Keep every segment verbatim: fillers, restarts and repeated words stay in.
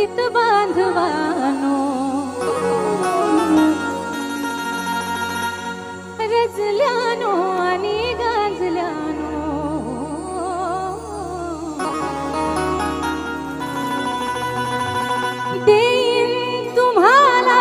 दलित बांधवानो रजल्यानो आणि गाजल्यानो देईन तुम्हाला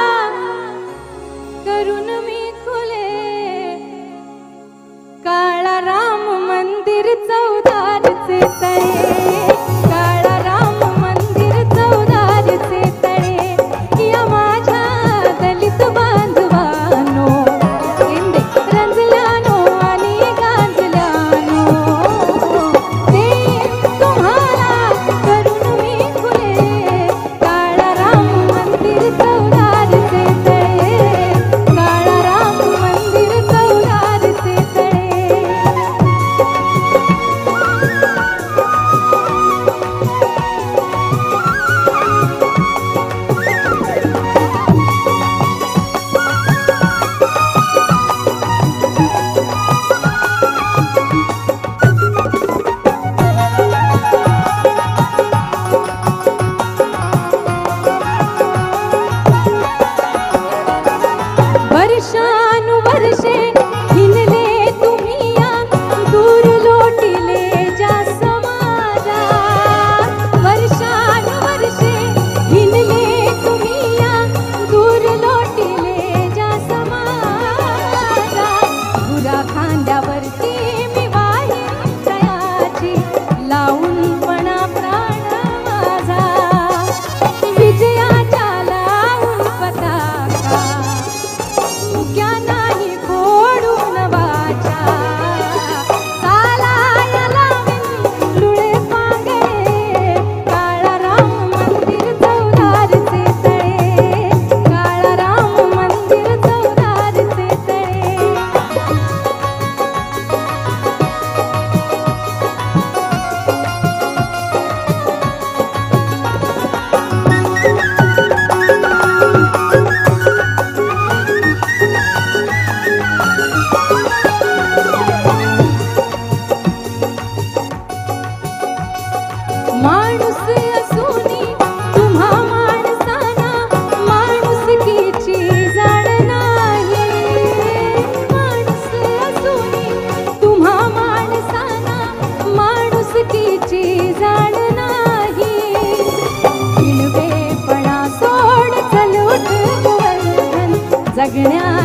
करून मी खुले काळा राम मंदिर चौदारचे तळे काळा राम मंदिर चौदारचे तळे या माझ्या दलित बांधवानो इंदे रंजल्यानो आणि गाजल्यानो देईन तुम्हाला करून मी खुले काळा राम मंदिर चौदारचे तळे काळा राम मंदिर चौदारचे तळे वर्षानुवर्षे हिंडले तुम्ही या दूर लोटिले ज्या समाजा वर्षानुवर्षे हिंडले तुम्ही या दूर लोटिले ज्या समाजा गुरा खांद्यावरती मी वाहीन दयाची लावून पणा प्राण माझा विजयाच्या लावून पताका मुक्या नाही फोडून वाचा चालाया लावीन लुळे पांगळे काळा राम मंदिर चौदारचे तळे काळा राम मंदिर चौदारचे तळे माणूस असूनी तुम्हा माणसाना माणुसकीची जाण नाही माणूस असूनी तुम्हा माणसाना माणुसकीची जाण नाही हिणवेपणा सोड चल उठ गोवर्धन जगण्या